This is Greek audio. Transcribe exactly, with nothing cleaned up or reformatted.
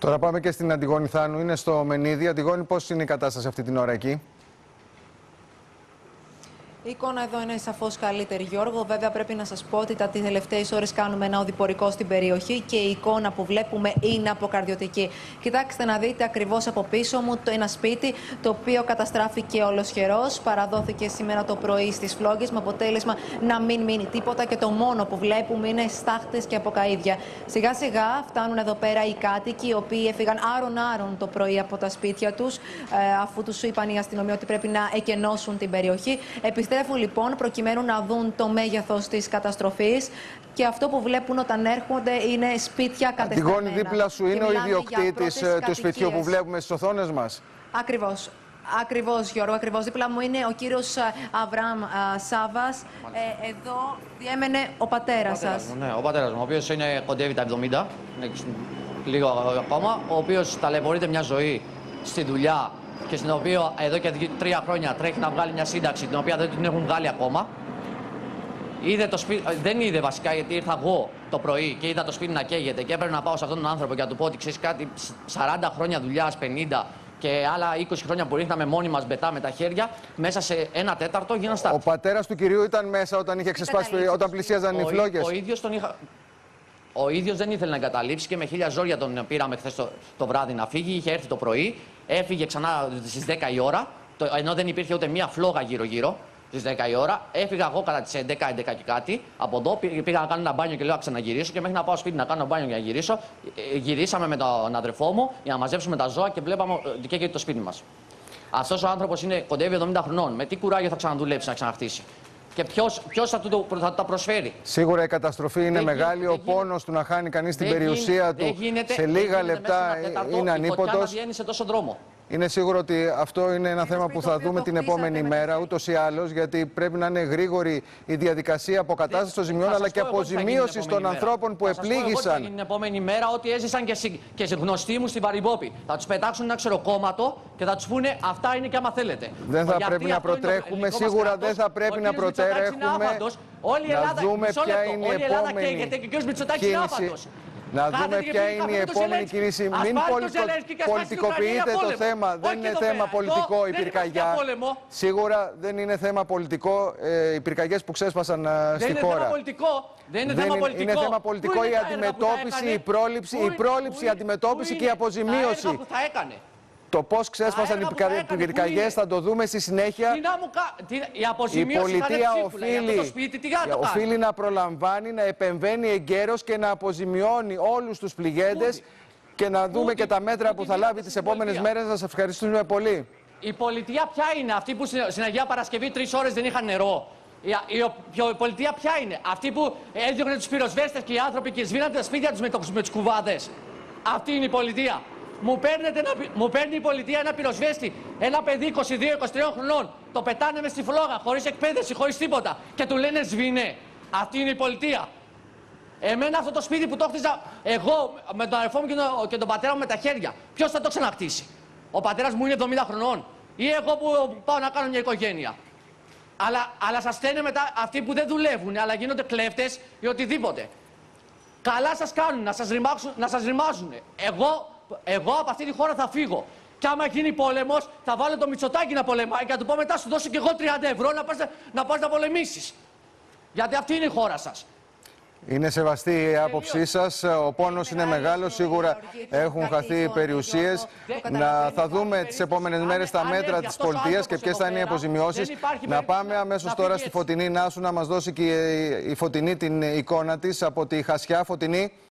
Τώρα πάμε και στην Αντιγόνη Θάνου, είναι στο Μενίδη. Αντιγόνη, πώς είναι η κατάσταση αυτή την ώρα εκεί? Η εικόνα εδώ είναι σαφώς καλύτερη, Γιώργο. Βέβαια, πρέπει να σας πω ότι τα τελευταίες ώρες κάνουμε ένα οδηπορικό στην περιοχή και η εικόνα που βλέπουμε είναι αποκαρδιωτική. Κοιτάξτε να δείτε ακριβώς από πίσω μου το ένα σπίτι το οποίο καταστράφηκε ολοσχερός. Παραδόθηκε σήμερα το πρωί στις φλόγες με αποτέλεσμα να μην μείνει τίποτα και το μόνο που βλέπουμε είναι στάχτες και αποκαΐδια. Σιγά σιγά φτάνουν εδώ πέρα οι κάτοικοι, οι οποίοι έφυγαν άρον-άρον το πρωί από τα σπίτια τους, αφού τους είπαν οι αστυνομοί ότι πρέπει να εκενώσουν την περιοχή. Επιστρέφουν λοιπόν προκειμένου να δουν το μέγεθος της καταστροφής και αυτό που βλέπουν όταν έρχονται είναι σπίτια κατεστραμμένα. Αντιγόνη, δίπλα σου είναι ο ιδιοκτήτης του σπιτιού που βλέπουμε στις οθόνες μας? Ακριβώς. Ακριβώς, Γιώργο, ακριβώς. Δίπλα μου είναι ο κύριος Αβραάμ Σάβας. Ε, εδώ διέμενε ο πατέρας σας. Μου, ναι, ο πατέρας μου, ο οποίος είναι κοντεύει τα εβδομήντα, λίγο ακόμα, ο οποίος ταλαιπωρείται μια ζωή στη δουλειά και στην οποία εδώ και τρία χρόνια τρέχει να βγάλει μια σύνταξη την οποία δεν την έχουν βγάλει ακόμα. Είδε το σπίτι, δεν είδε βασικά, γιατί ήρθα εγώ το πρωί και είδα το σπίτι να καίγεται και έπρεπε να πάω σε αυτόν τον άνθρωπο και να του πω ότι ξέρεις κάτι, σαράντα χρόνια δουλειάς, πενήντα και άλλα είκοσι χρόνια που ρίχναμε μόνοι μας μπετά με τα χέρια, μέσα σε ένα τέταρτο γίναν στάρ. Ο πατέρας του κυρίου ήταν μέσα όταν είχε ξεσπάσει, όταν πλησίαζαν οι φλόγες? Ο ίδιος τον είχα... Ο ίδιος δεν ήθελε να εγκαταλείψει και με χίλια ζόρια τον πήραμε χθες το, το βράδυ να φύγει. Είχε έρθει το πρωί, έφυγε ξανά στις δέκα η ώρα, το, ενώ δεν υπήρχε ούτε μία φλόγα γύρω-γύρω στις δέκα η ώρα. Έφυγα εγώ κατά τις έντεκα, έντεκα και κάτι από εδώ. Πήγα να κάνω ένα μπάνιο και λέω να ξαναγυρίσω. Και μέχρι να πάω σπίτι να κάνω μπάνιο για να γυρίσω, γυρίσαμε με τον αδερφό μου για να μαζέψουμε τα ζώα και βλέπαμε ότι καίγεται το σπίτι μας. Αυτός ο άνθρωπος είναι κοντεύει εβδομήντα χρονών. Με τι κουράγιο θα ξαναδουλέψει να ξαναχτίσει? Και ποιος, ποιος θα, του, θα τα προσφέρει? Σίγουρα η καταστροφή είναι δεν μεγάλη. Γίνεται, ο πόνος του να χάνει κανείς την δεν περιουσία γίνεται, του γίνεται, σε λίγα λεπτά είναι ανίποτος. Να βγαίνει σε τόσο δρόμο. Είναι σίγουρο ότι αυτό είναι ένα θέμα που θα δούμε την επόμενη μέρα, ούτως ή άλλως, γιατί πρέπει να είναι γρήγορη η διαδικασία αποκατάστασης των ζημιών αλλά και αποζημίωσης των ανθρώπων που επλήγησαν. Θα γίνει την επόμενη μέρα ότι έζησαν και, συ, και σε γνωστοί μου στην Παρυμπόπη. Θα τους πετάξουν ένα ξεροκόμματο και θα τους πούνε αυτά είναι και άμα θέλετε. Δεν θα πρέπει να προτρέχουμε, σίγουρα δεν θα πρέπει να προτρέχουμε. Όλη η Ελλάδα, να δούμε ποια είναι η επόμενη κίνηση. Να δούμε ποια είναι η επόμενη κίνηση. Μην πολιτικοποιείτε το θέμα. Δεν είναι θέμα πολιτικό η πυρκαγιά. Σίγουρα δεν είναι θέμα πολιτικό οι πυρκαγιές που ξέσπασαν στη χώρα. Δεν είναι θέμα πολιτικό. Είναι θέμα πολιτικό η αντιμετώπιση, η πρόληψη, η πρόληψη, η αντιμετώπιση και η αποζημίωση. Το πώς ξέσπασαν οι πυρκαγιές θα το δούμε στη συνέχεια. Η πολιτεία οφείλει, οφείλει να προλαμβάνει, να επεμβαίνει εγκαίρως και να αποζημιώνει όλους τους πληγέντες και να δούμε και τα μέτρα που θα λάβει τις επόμενες μέρες. Θα σας ευχαριστούμε πολύ. Η πολιτεία ποια είναι? Αυτή που στην Αγία Παρασκευή τρεις ώρες δεν είχαν νερό. Η πολιτεία ποια είναι? Αυτή που έδιωχνε τους πυροσβέστες και οι άνθρωποι και σβήνανε τα σπίτια τους με τους κουβάδες. Αυτή είναι η πολιτεία. Μου, ένα, μου παίρνει η πολιτεία ένα πυροσβέστη, ένα παιδί είκοσι δύο είκοσι τρία χρονών, το πετάνε μες στη φλόγα, χωρίς εκπαίδευση, χωρίς τίποτα και του λένε σβήνε. Αυτή είναι η πολιτεία. Εμένα αυτό το σπίτι που το χτίζα εγώ με τον αδερφό μου και τον, και τον πατέρα μου με τα χέρια, ποιος θα το ξαναχτίσει? Ο πατέρας μου είναι εβδομήντα χρονών ή εγώ που πάω να κάνω μια οικογένεια? Αλλά, αλλά σας στέλνουν μετά αυτοί που δεν δουλεύουν, αλλά γίνονται κλέφτες ή οτιδήποτε. Καλά σας κάνουν, να σας, ρημάξουν, να σας ρημάζουν. Εγώ Εγώ από αυτή τη χώρα θα φύγω. Και άμα γίνει πόλεμος, θα βάλω το Μητσοτάκη να πολεμάει και θα του πω μετά σου δώσω και εγώ τριάντα ευρώ να πας να, πας να πολεμήσεις. Γιατί αυτή είναι η χώρα σας. Είναι σεβαστή η άποψή σας. Ο πόνος είναι μεγάλος. Σίγουρα έχουν χαθεί περιουσίες. Να, θα δούμε τις επόμενες μέρες τα μέτρα της πολιτείας και ποιες θα είναι οι αποζημιώσεις. Να πάμε αμέσως τώρα στη Φωτεινή Νάσου να μας δώσει και η Φωτεινή την εικόνα της από τη Χασιά. Φωτεινή.